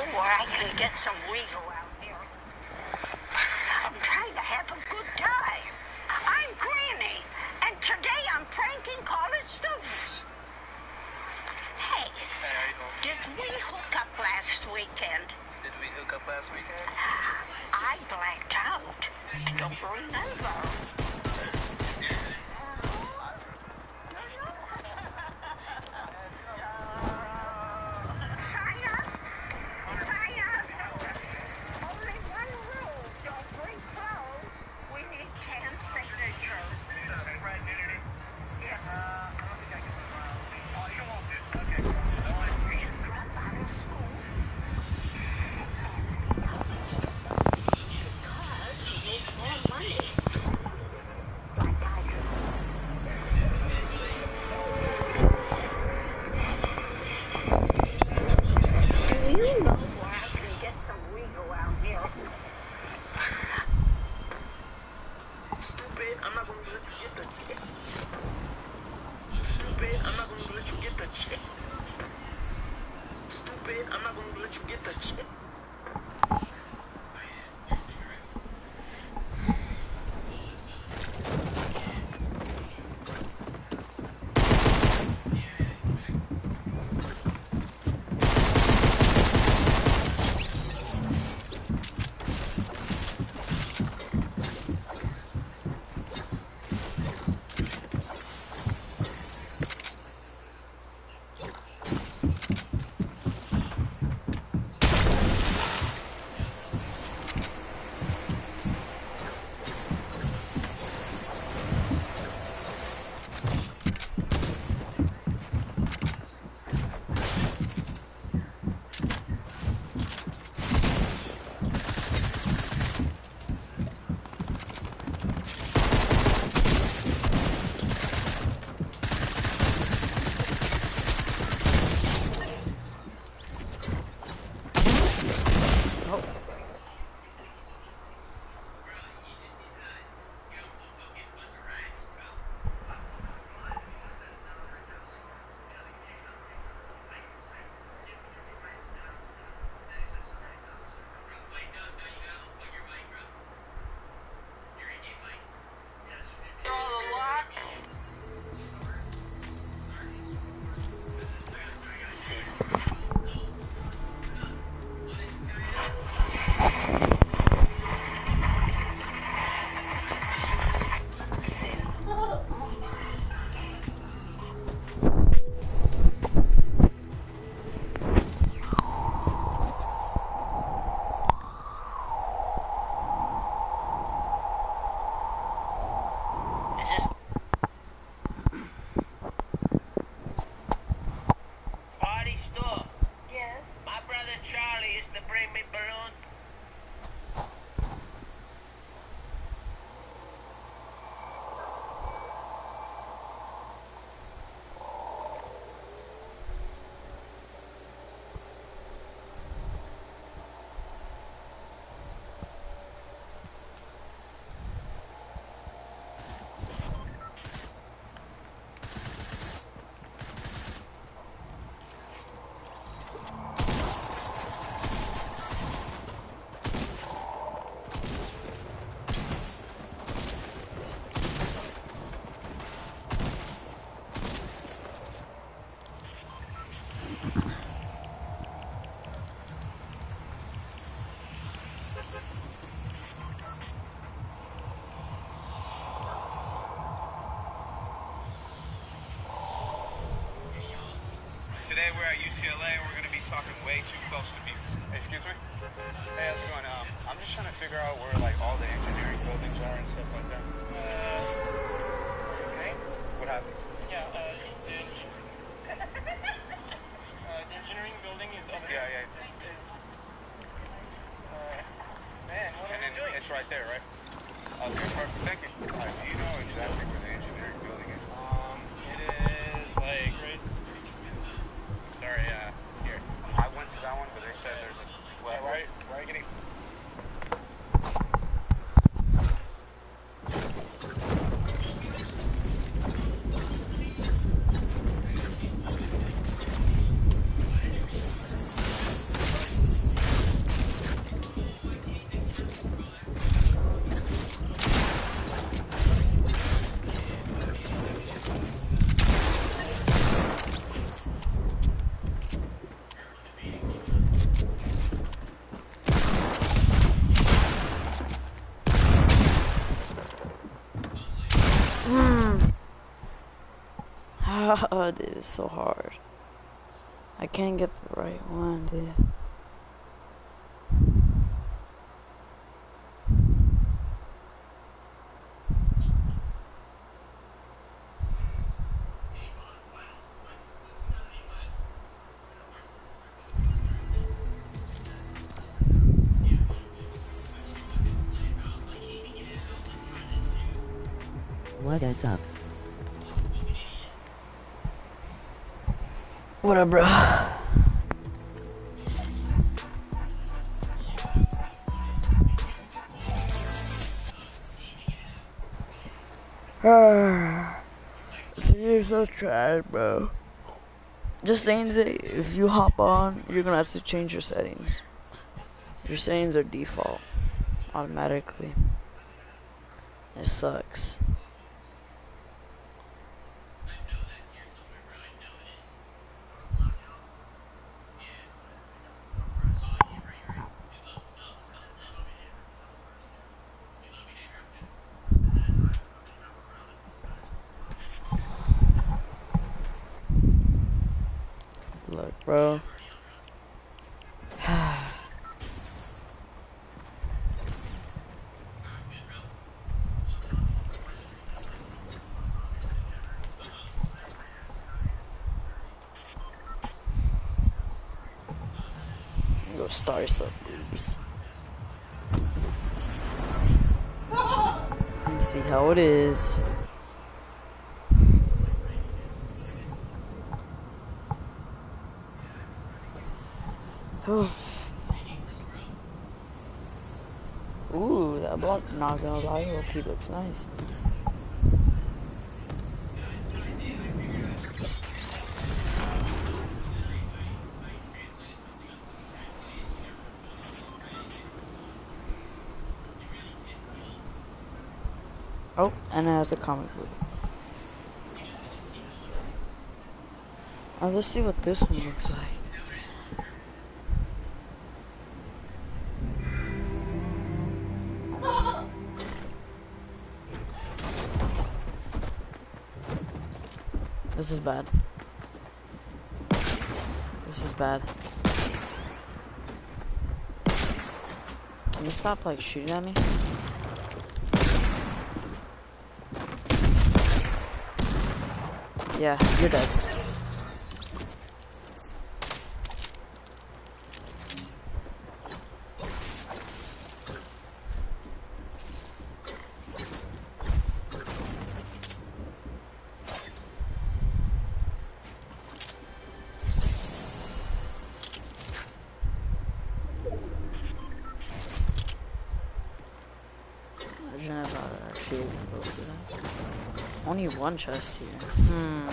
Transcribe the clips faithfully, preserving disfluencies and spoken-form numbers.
where I can get some wiggle out here? I'm trying to have a good time. I'm Granny, and today I'm pranking college students. Hey, Hey, how you doing? did we hook up last weekend? Did we hook up last weekend? I blacked out. I don't remember. I'm not gonna let you get the check. Stupid, I'm not gonna let you get the check. Stupid, I'm not gonna let you get the check. Today we're at U C L A and we're going to be talking way too close to people. Excuse me? Hey, how's it going? Um, I'm just trying to figure out where like all the engineering buildings are and stuff like that. Uh, okay. What happened? Yeah, uh, the, uh, the engineering building is over Yeah, there. yeah. Is, is, uh, man, what And are then you doing? it's right there, right? Okay, perfect. Thank you. All right, do you know exactly where the engineering building is? Um, it is like right. Sorry, uh, here. I went to that one, but they said there's a... Well, Yeah, right, right, getting... Oh, dude, it's so hard. I can't get the right one, dude. What is up? What up, bro? You're so trash, bro. Just saying that if you hop on, you're gonna have to change your settings. Your settings are default automatically. It sucks. Look, bro. Go start some moves. Let's see how it is. Ooh, that block, not gonna lie, low-key looks nice. Oh, and it has a comic book. Now let's see what this one looks like. This is bad. This is bad. Can you stop, like, shooting at me? Yeah, you're dead. Imagine if I actually go through that. Only one chest here. Hmm.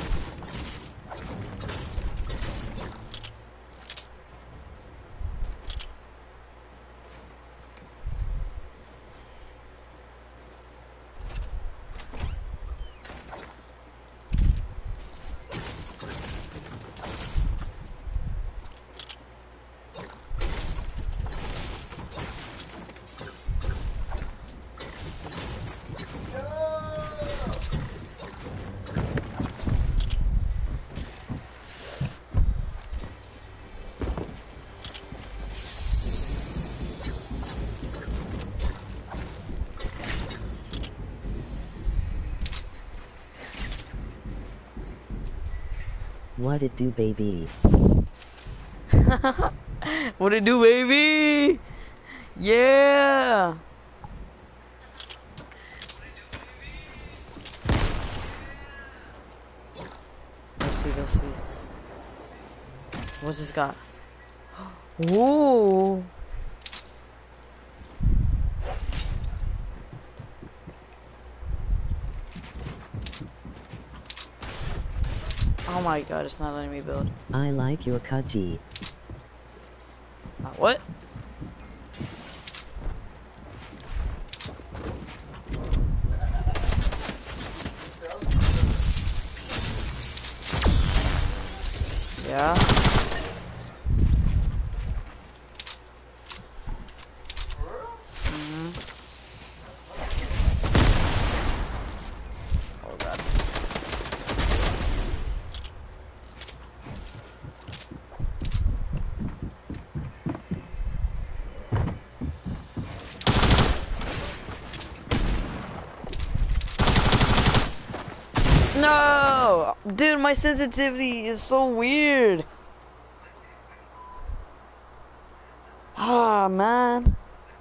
What it do, baby? What it do, baby? Yeah. Let's see, let's see. What's this got? Ooh. Oh my god, it's not letting me build. I like your Kaji. Uh, what? Yeah. Mm-hmm. Oh god. Dude, my sensitivity is so weird. Ah, man.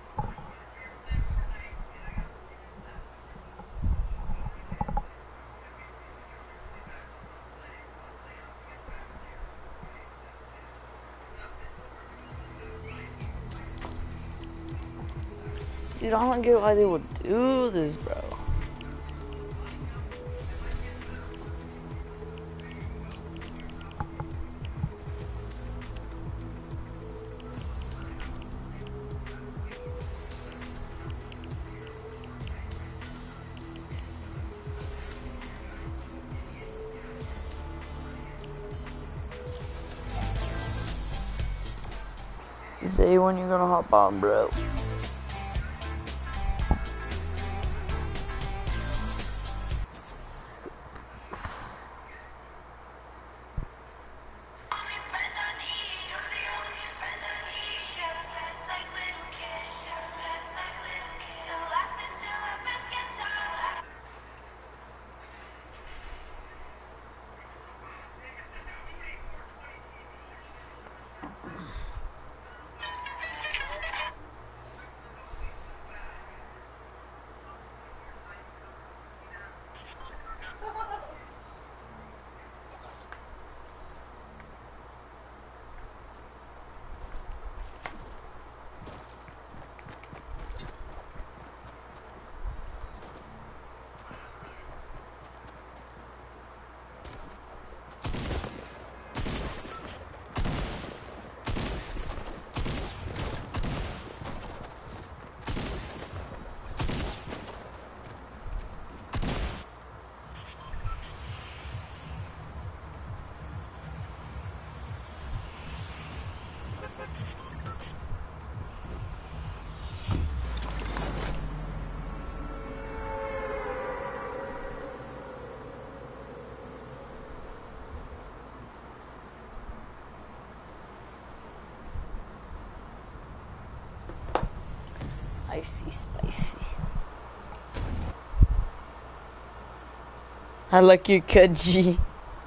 Dude, I don't get why they would do this, bro. Say when you're gonna hop on, bro. Icy spicy. I like your cut, G.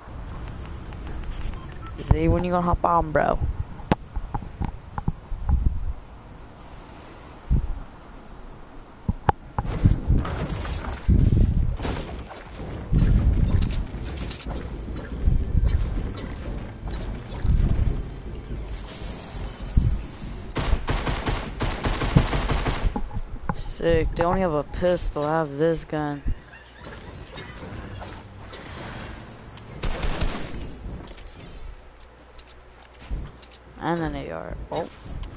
Say when you gonna hop on, bro. Sick. They only have a pistol. I have this gun. And an A R. Oh.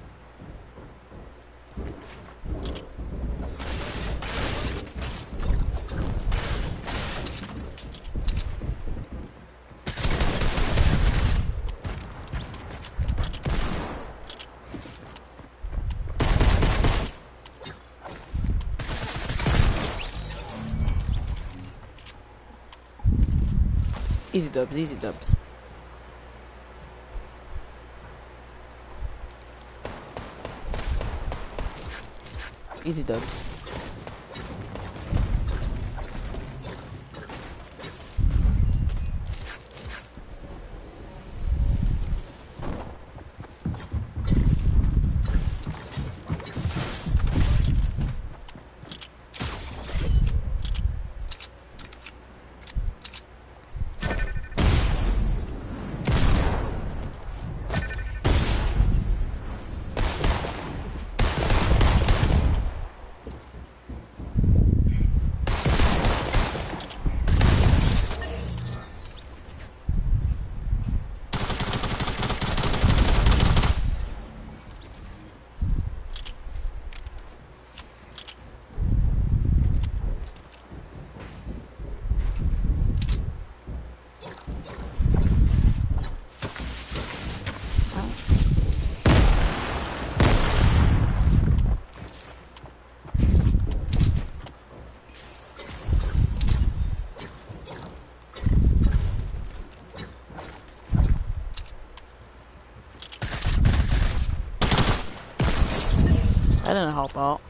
Easy dubs, easy dubs. Easy dubs. That didn't help out.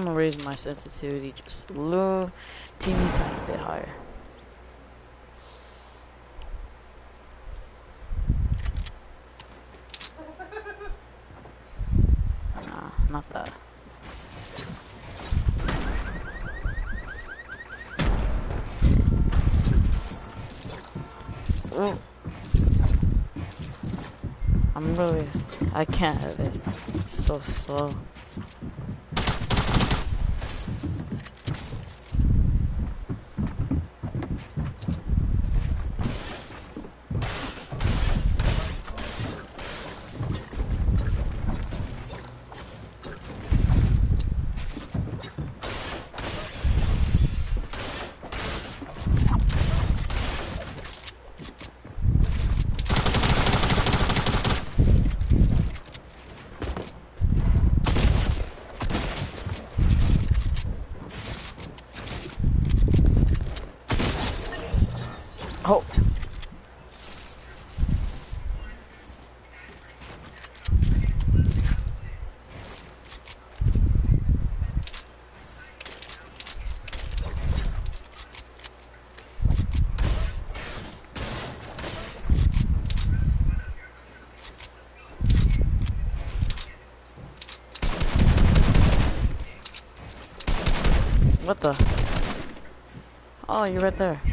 I'm gonna raise my sensitivity just a little teeny tiny bit higher. Nah, not that. Ooh. I'm really, I can't have it. It's so slow. Oh. What the? Oh, you're right there.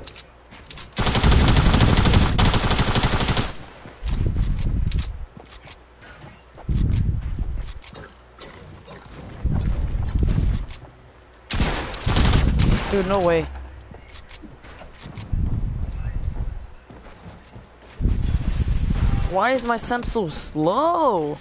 Dude, no way. Why is my sense so slow?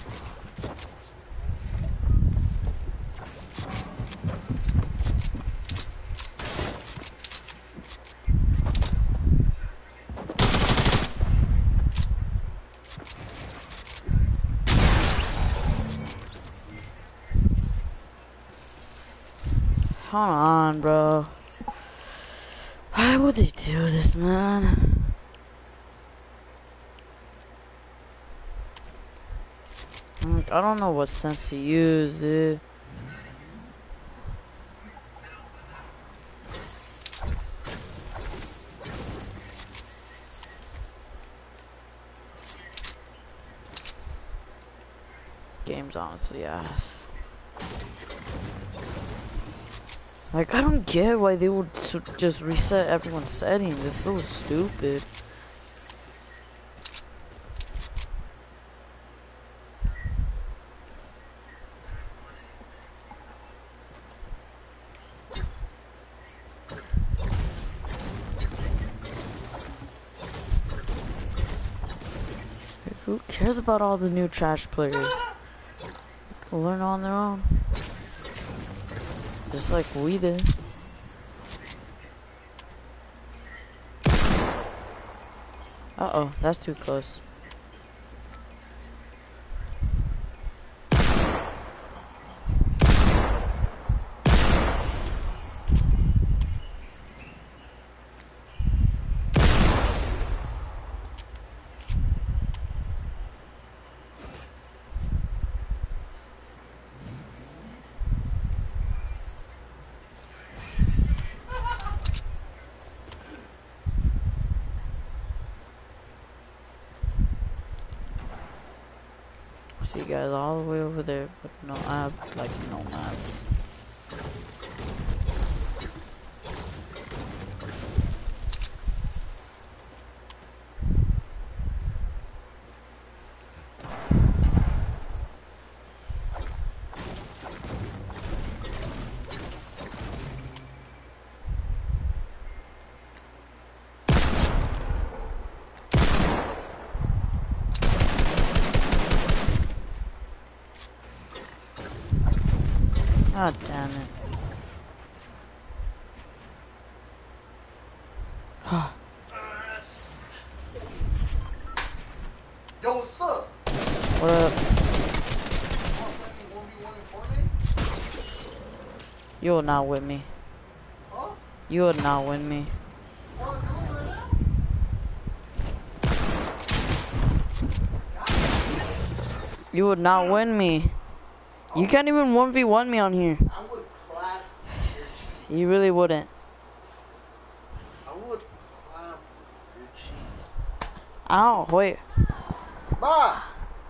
Hold on, bro. Why would they do this, man? Like, I don't know what sense to use, dude. Game's honestly ass. Like, I don't get why they would just reset everyone's settings. It's so stupid. Like, who cares about all the new trash players? They'll learn on their own. Just like we did. Uh-oh, that's too close. I see you guys all the way over there, but no, I have like no mats. God damn it. Yo, what's up? What up? You will not win me. Huh? You will not win me. You would not win me. You can't even one v one me on here. I would You really wouldn't. I would climb your cheese. Ow, wait. Ma!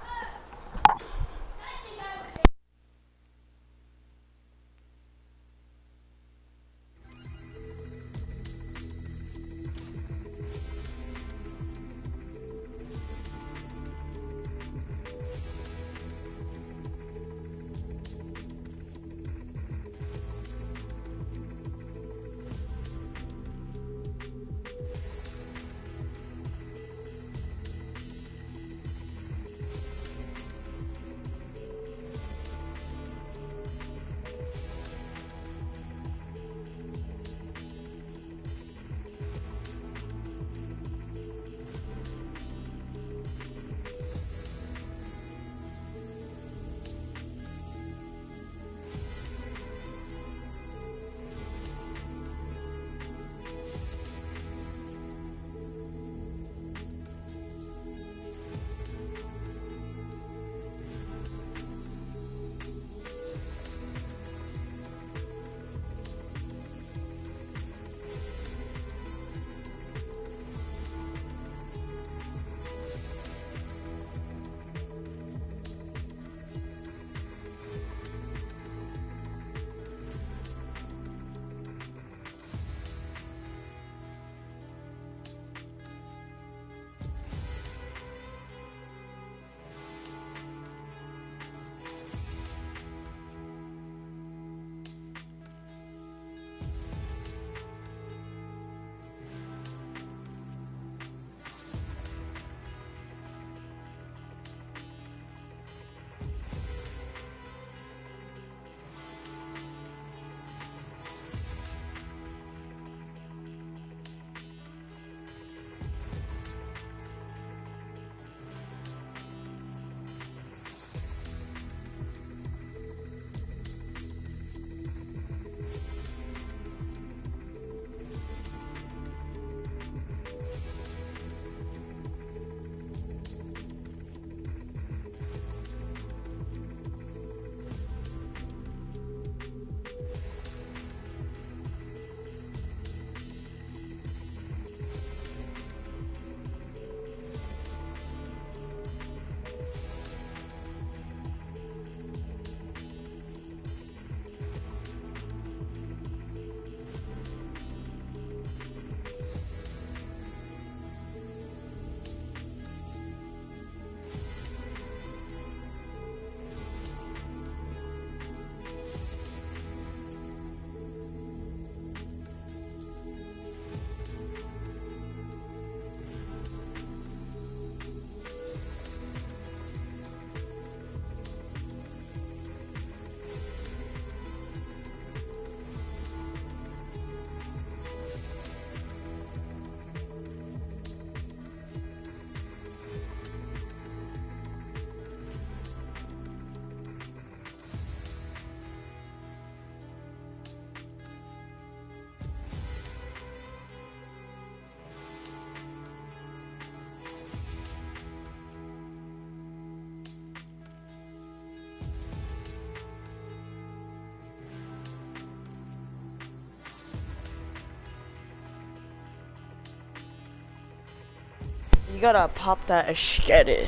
You gotta pop that asketi.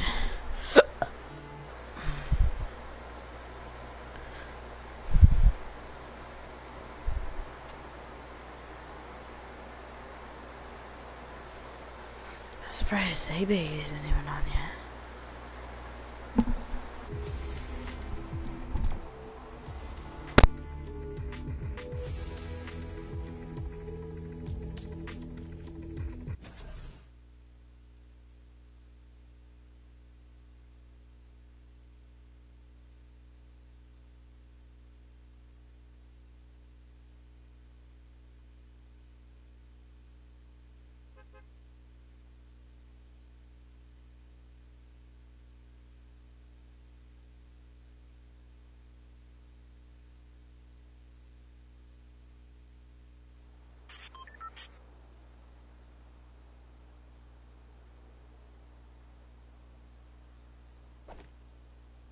I'm surprised A B isn't even on yet.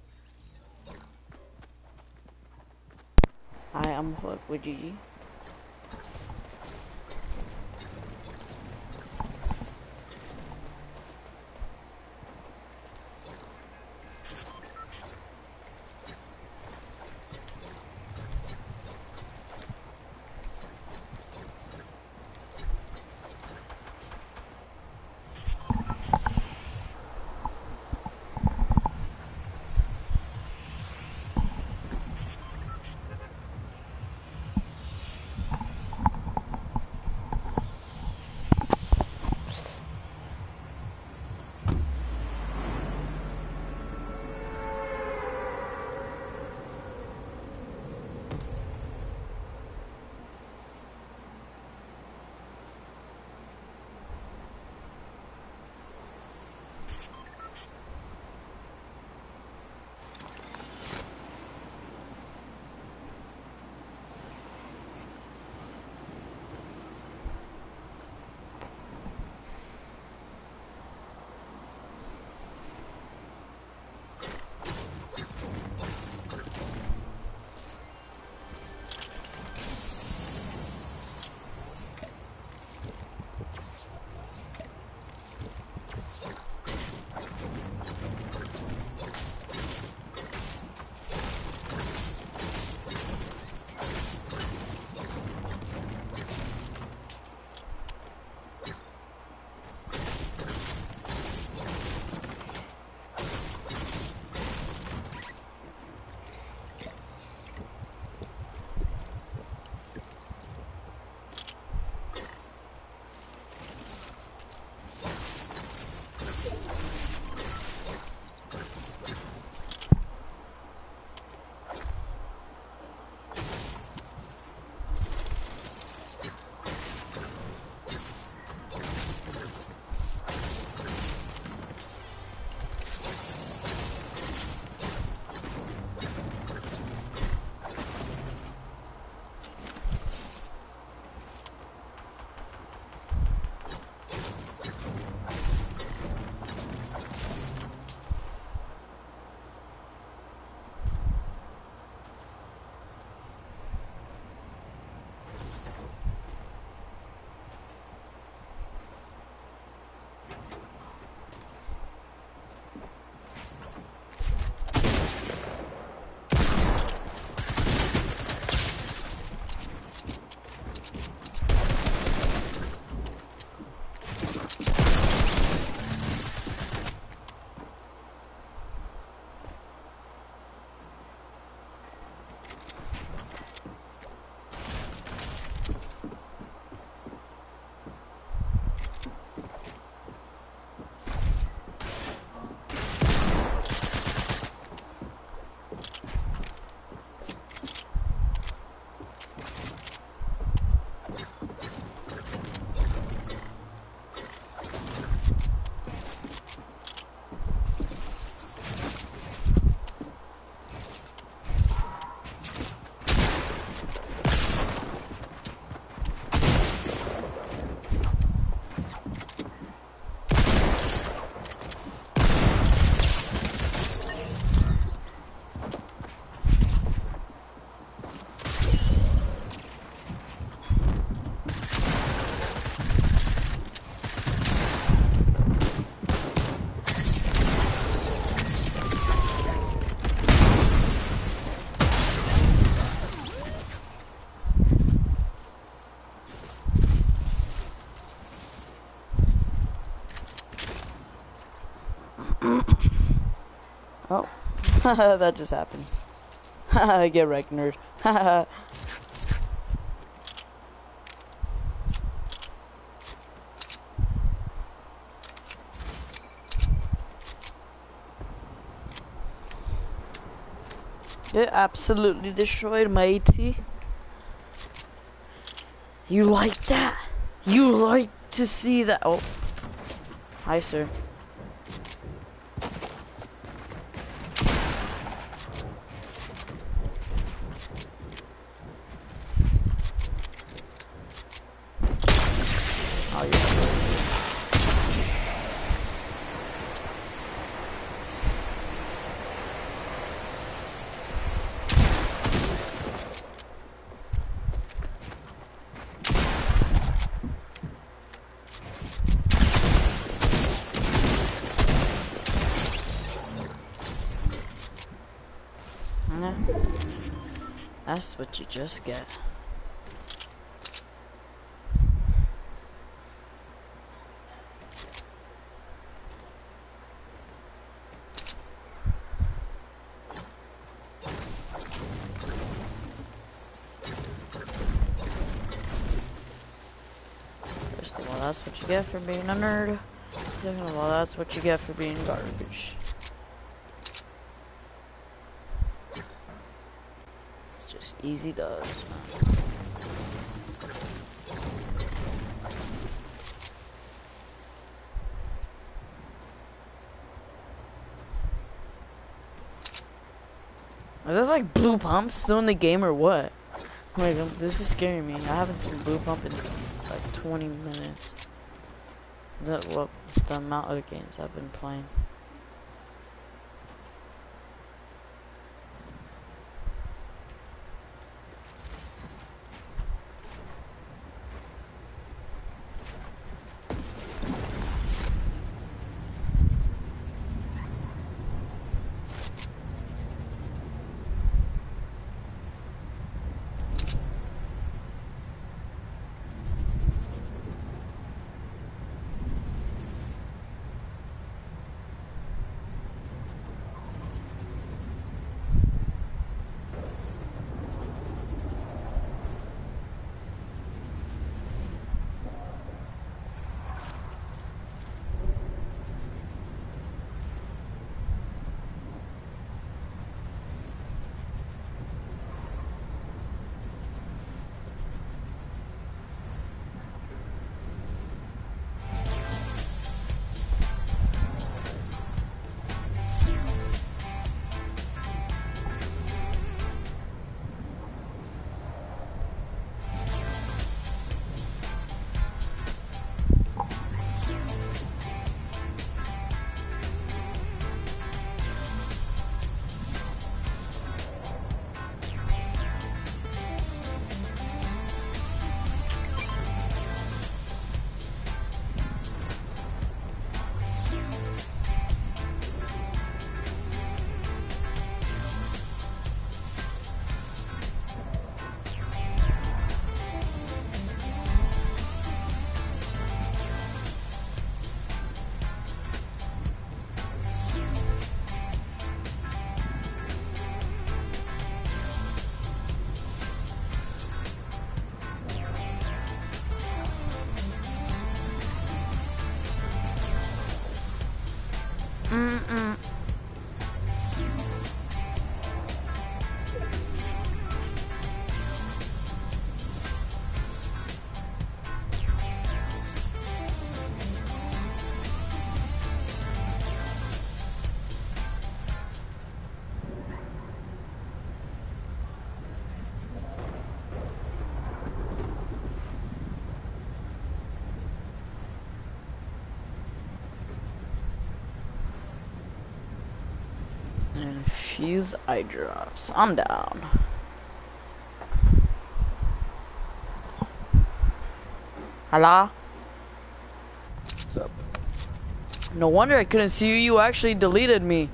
Hi, I'm Hook with Gigi. Oh, that just happened. Get wrecked, nerd. Get absolutely destroyed, matey. You like that? You like to see that? Oh, hi, sir. Oh, you're yeah. That's what you just get. First of all, that's what you get for being a nerd. Second of all, that's what you get for being garbage. It's just easy does, man. Are there like blue pumps still in the game or what? Like, um, this is scaring me. I haven't seen blue pump in like twenty minutes. That what the amount of games I've been playing. Mm-mm. And infuse eye drops. I'm down. Hello? What's up? No wonder I couldn't see you. You actually deleted me.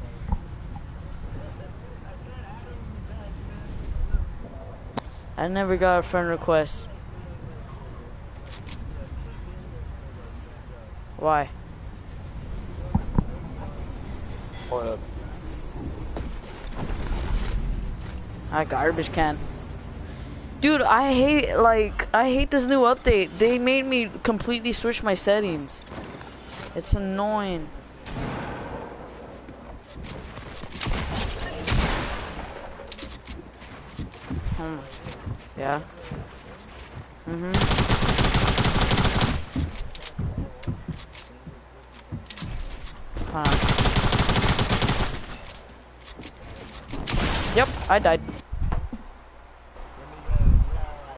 I never got a friend request. Hold up. A garbage can. Dude, I hate, like, I hate this new update. They made me completely switch my settings. It's annoying. Hmm. Yeah. Mm-hmm. Huh. Yep, I died.